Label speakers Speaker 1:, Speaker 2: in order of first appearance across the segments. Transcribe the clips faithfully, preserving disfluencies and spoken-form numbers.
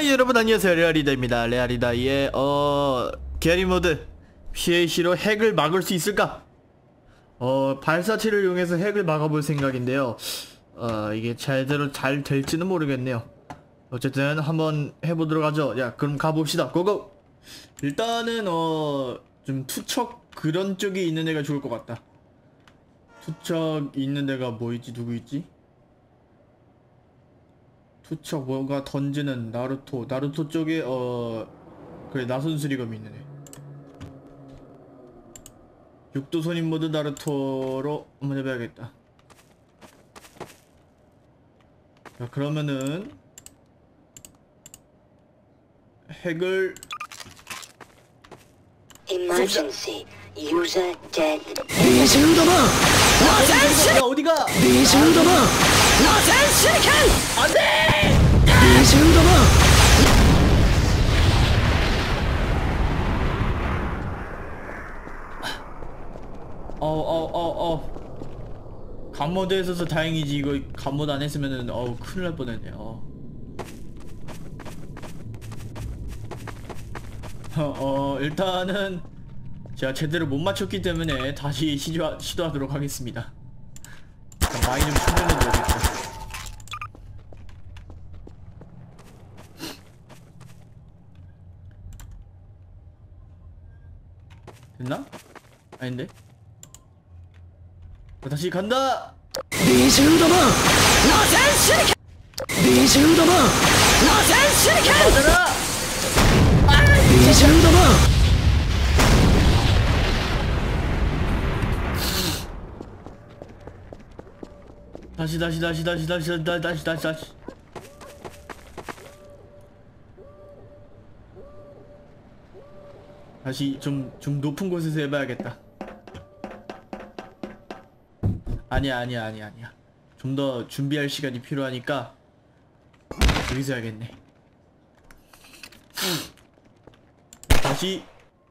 Speaker 1: 하이 여러분 안녕하세요, 레아리다입니다. 레아리다의 어... 게리 모드 피에이씨로 핵을 막을 수 있을까? 어... 발사체를 이용해서 핵을 막아볼 생각인데요. 어... 이게 제대로 잘 될지는 모르겠네요. 어쨌든 한번 해보도록 하죠. 야, 그럼 가봅시다. 고고! 일단은 어... 좀 투척 그런 쪽이 있는 애가 좋을 것 같다. 투척 있는 애가 뭐 있지? 누구 있지? 투척 뭔가 던지는 나루토 나루토 쪽에 어 그래 나선수리검이 있는 애. 육도선인 모드 나루토로 한번 해봐야겠다. 자, 그러면은 핵을
Speaker 2: Emergency. User dead.
Speaker 1: 야, 어디가? 안돼! 어어어어 간모드에 있어서 다행이지. 이거 간모드 안 했으면은 어우 큰일 날 뻔했네. 어. 어, 어 일단은 제가 제대로 못 맞췄기 때문에 다시 시도하, 시도하도록 하겠습니다. 많이 좀 충전해줘야겠다. 됐나? 아닌데? 어, 다시 간다! 맞아라! 다시 다시 다시 다시 다시 다시 다시 다시 다시 다시 좀 좀 높은 곳에서 해봐야겠다. 아니야 아니야 아니야 아니야 좀 더 준비할 시간이 필요하니까 여기서 해야겠네. 다시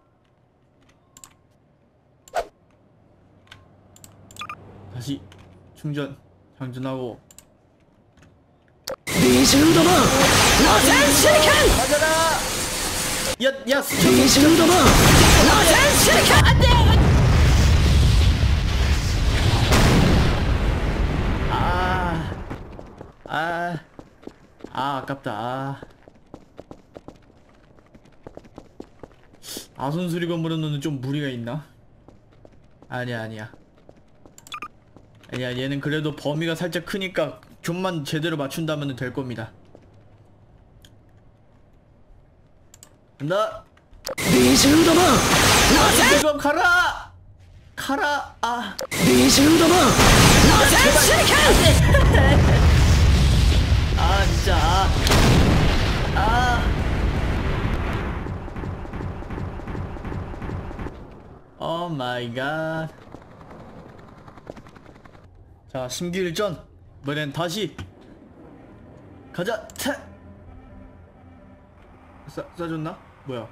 Speaker 1: 다시 충전 장전하고 맞아라! 야! 야! 안돼! 아... 아... 아 아깝다. 아... 아손수리 건물은 좀 무리가 있나? 아니야 아니야 아니야 얘는 그래도 범위가 살짝 크니까 좀만 제대로 맞춘다면 될 겁니다. 간다! 지금 가라! 가라! 아... 아 진짜 아... 아... 오 마이 갓. 자, 심기일전. 이번엔 다시 가자. 차. 싸, 싸줬나? 뭐야?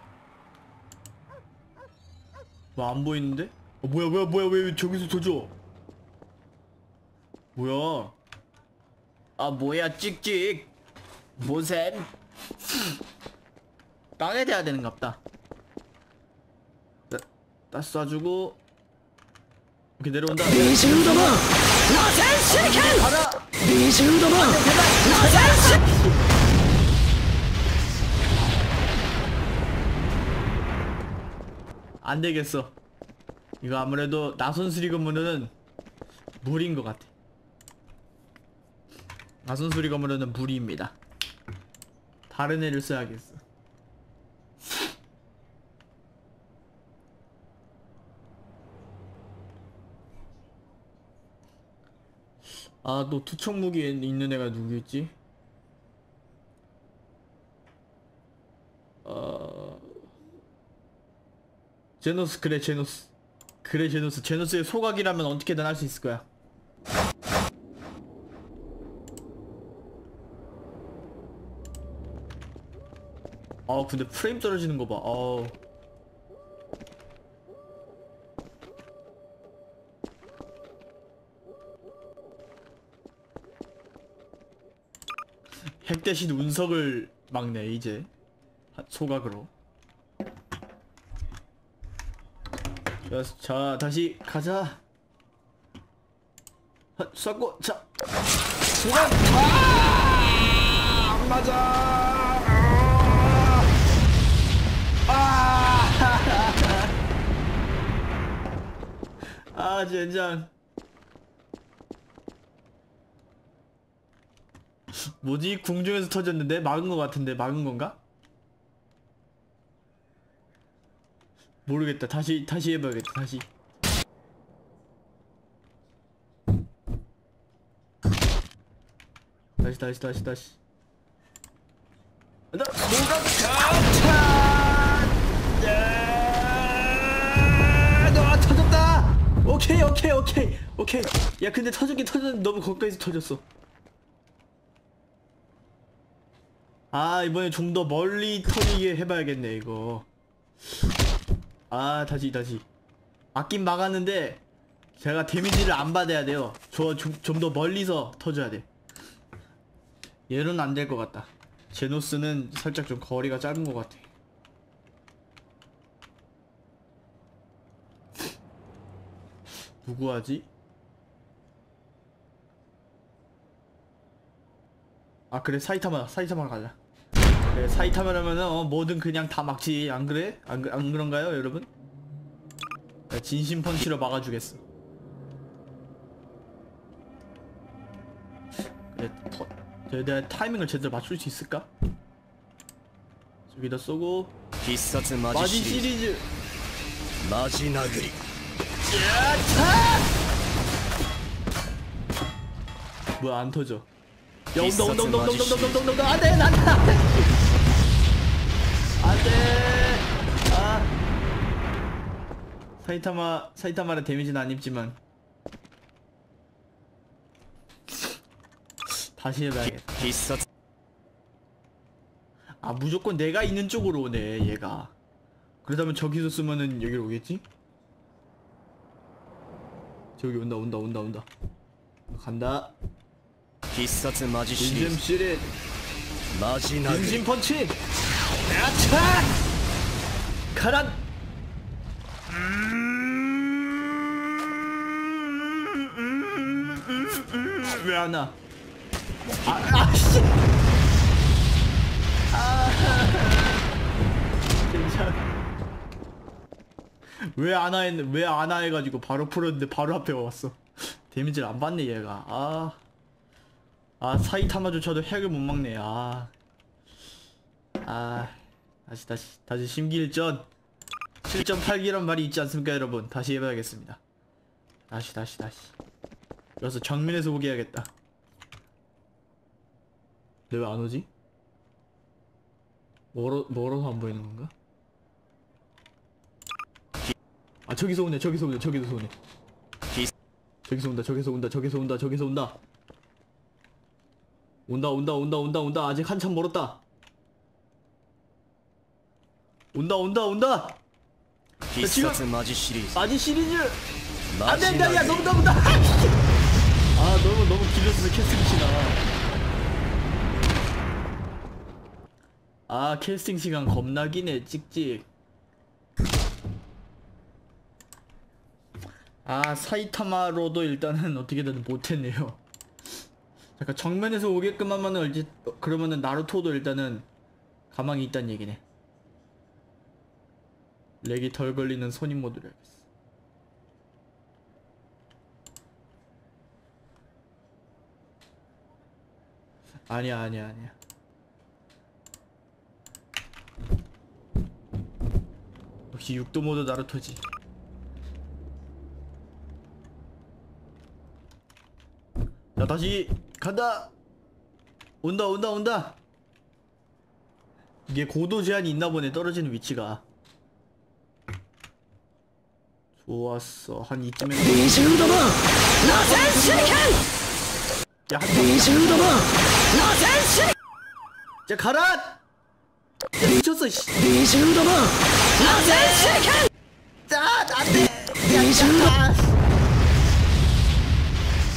Speaker 1: 뭐 안 보이는데? 어, 뭐야 뭐야 뭐야 왜 저기서 터져? 뭐야? 아 뭐야 찍찍. 뭐셈? 땅에 대야 되는갑다. 딱 쏴주고 이렇게 내려온다. 가라! 안되겠어. 이거 아무래도 나선수리 건물은 무리인 것 같아. 나선수리 건물은 무리입니다. 다른 애를 써야겠어. 아, 또 투척 무기에 있는 애가 누구였지? 어... 제노스. 그래 제노스. 그래 제노스. 제노스의 소각이라면 어떻게든 할 수 있을 거야. 아 근데 프레임 떨어지는 거 봐. 어우. 핵 대신 운석을 막네 이제 하- 소각으로. 좋았어. 자 다시 가자. 하, 쐈고 자 소각. 아! 안 맞아. 아! 아 젠장. 뭐지? 궁중에서 터졌는데? 막은 것 같은데 막은 건가? 모르겠다. 다시 다시 해봐야겠다. 다시. 다시 다시 다시 다시. 나 뭐가 아 터졌다. 오케이 오케이 오케이 오케이. 야 근데 터졌긴 터졌는데 너무 가까이서 터졌어. 아 이번에 좀 더 멀리 터지게 해봐야겠네 이거. 아 다시 다시. 아낀 막았는데 제가 데미지를 안 받아야 돼요. 저 좀 더 멀리서 터져야 돼. 얘는 안 될 것 같다. 제노스는 살짝 좀 거리가 짧은 것 같아. 누구 하지? 아 그래 사이타마 사이타마 가자. 그래 사이타마라면은 어, 뭐든 그냥 다 막지 안 그래? 안, 그- 안 그런가요 여러분? 진심 펀치로 막아주겠어. 그래 터, 내가 타이밍을 제대로 맞출 수 있을까? 저기다 쏘고
Speaker 3: 必殺マ
Speaker 1: 마지
Speaker 3: ジシリー
Speaker 1: 시리즈.
Speaker 3: ズマジ殴り
Speaker 1: 뭐야 안 터져. 야 온다 온다 온다 온다 온다 온다 온다 온다. 안돼 난다. 안돼. 아 사이타마 사이타마의 데미지는 안 입지만 다시 해봐야겠다.
Speaker 3: 必殺
Speaker 1: 아 무조건 내가 있는 쪽으로 오네 얘가. 그러다면 저기서 쓰면은 여기로 오겠지? 저기 온다 온다 온다 온다. 간다.
Speaker 3: 必殺マジシリー
Speaker 1: 진심
Speaker 3: ズ
Speaker 1: 시리
Speaker 3: マジ殴り
Speaker 1: 진심 펀치. 야차. 가란. 왜 안 와? 아, 아, 씨. 아, 괜찮아. 왜 안 와 했는, 왜 안 와 해가지고 바로 풀었는데 바로 앞에 왔어. 데미지를 안 받네, 얘가. 아. 아, 사이타마조차도 핵을 못 막네, 아. 아. 다시, 다시, 다시 심기일전. 칠 점 팔 기란 말이 있지 않습니까, 여러분? 다시 해봐야겠습니다. 다시, 다시, 다시. 여기서 정면에서 보게 해야겠다. 내 왜 안 오지? 멀어, 멀어서 안 보이는 건가? 아 저기서 오네 저기서 오네 저기서 오네 저기서 온다 저기서 온다 저기서 온다 저기서 온다 온다 온다 온다 온다 온다 아직 한참 멀었다. 온다 온다 온다.
Speaker 3: 必殺マジシリーズ
Speaker 1: 마지 시리즈
Speaker 3: マジ
Speaker 1: 안된다 야
Speaker 3: 殴
Speaker 1: 너무
Speaker 3: り
Speaker 1: 너무 나. 아 너무 너무 길어서 캐스팅 시간. 아 캐스팅 시간 겁나 기네 찍찍. 아 사이타마로도 일단은 어떻게든 못했네요. 잠깐 정면에서 오게끔 하면은 이제 그러면은 나루토도 일단은 가망이 있단 얘기네. 렉이 덜 걸리는 손님 모드를 해야겠어. 아니야 아니야 아니야. 역시 육 도 모드 나루토지. 자 다시 간다. 온다 온다 온다. 이게 고도 제한이 있나 보네. 떨어지는 위치가. 좋았어. 한 이쯤에 야, 한 자, 가라! 야, 미쳤어, 씨. 자, 안 돼! 야, 자,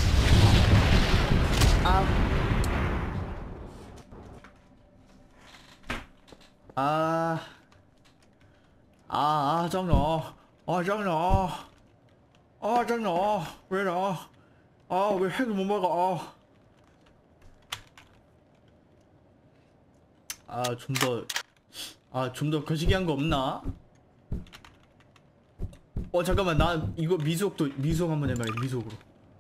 Speaker 1: 아. 아, 아, 아, 짱나. 아, 짱나. 아, 짱나. 왜 나? 아, 왜 핵을 못 막아? 아, 좀 더, 아, 좀 더 거시기한 거 없나? 어, 잠깐만, 나 이거 미속도, 미속 한번 해봐야 돼, 미속으로.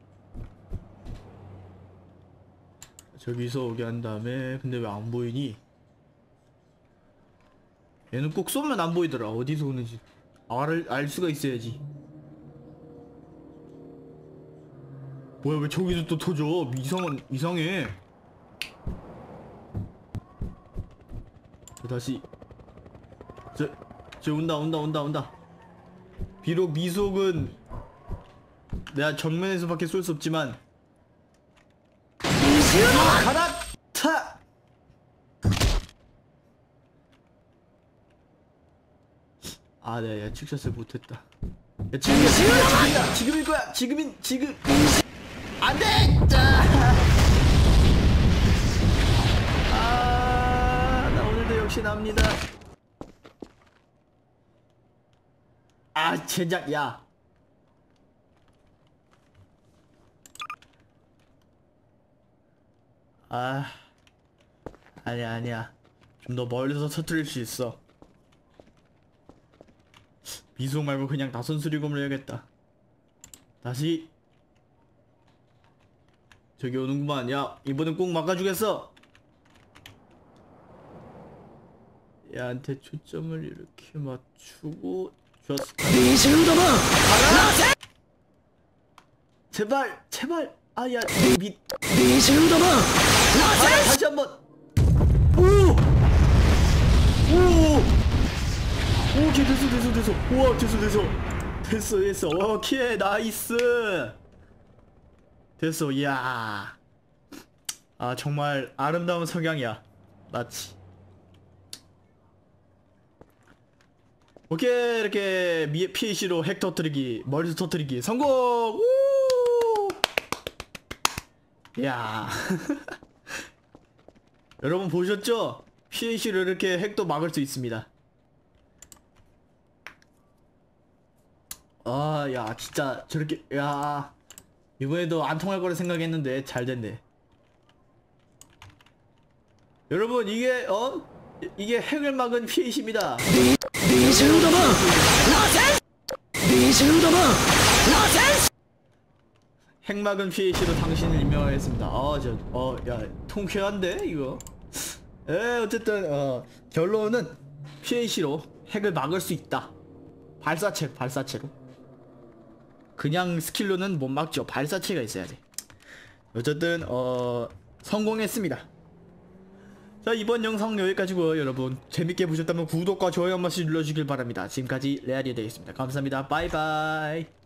Speaker 1: 저기서 오게 한 다음에, 근데 왜 안 보이니? 얘는 꼭 쏘면 안 보이더라. 어디서 오는지 알, 알 수가 있어야지. 뭐야, 왜 저기서 또 터져? 이상한, 이상해. 다시. 저, 저 온다, 온다, 온다, 온다. 비록 미속은 내가 정면에서밖에 쏠 수 없지만. 가라! 타! 아, 내가 예측샷을 못했다. 야, 지금이야, 지금이야, 지금이야, 지금일 거야, 지금인, 지금. 안 돼! 자! 아, 나 오늘도 역시 납니다. 아, 제작, 야. 아, 아니야, 아니야. 좀 더 멀리서 터뜨릴 수 있어. 미속 말고 그냥 나선 수리검을 해야겠다. 다시. 저기 오는구만. 야, 이번엔 꼭 막아주겠어. 얘한테 초점을 이렇게 맞추고. 좋았어. 제발, 제발. 아야, 밑. 아, 다시 한번. 오, 오, 오케이, 됐어, 됐어, 됐어. 우와, 됐어, 됐어, 됐어, 됐어. 오케이, 나이스. 됐어, 이야. 아, 정말 아름다운 석양이야. 맞지? 오케이, 이렇게 미, 피에이씨로 핵 터뜨리기, 머리서 터뜨리기 성공! 우! 이야. 여러분 보셨죠? 피에이씨로 이렇게 핵도 막을 수 있습니다. 아, 야, 진짜 저렇게, 야, 이번에도 안 통할 거라 생각했는데 잘 됐네. 여러분, 이게 어? 이게 핵을 막은 피에이씨입니다. 핵 막은 피에이씨로 당신을 임명하겠습니다. 아, 저, 어, 야, 통쾌한데 이거. 에, 어쨌든 어, 결론은 피에이씨로 핵을 막을 수 있다. 발사체, 발사체로. 그냥 스킬로는 못 막죠. 발사체가 있어야 돼. 어쨌든 어, 성공했습니다. 자, 이번 영상 여기까지고요. 여러분 재밌게 보셨다면 구독과 좋아요 한 번씩 눌러주길 바랍니다. 지금까지 레알이 되겠습니다. 감사합니다. 바이바이.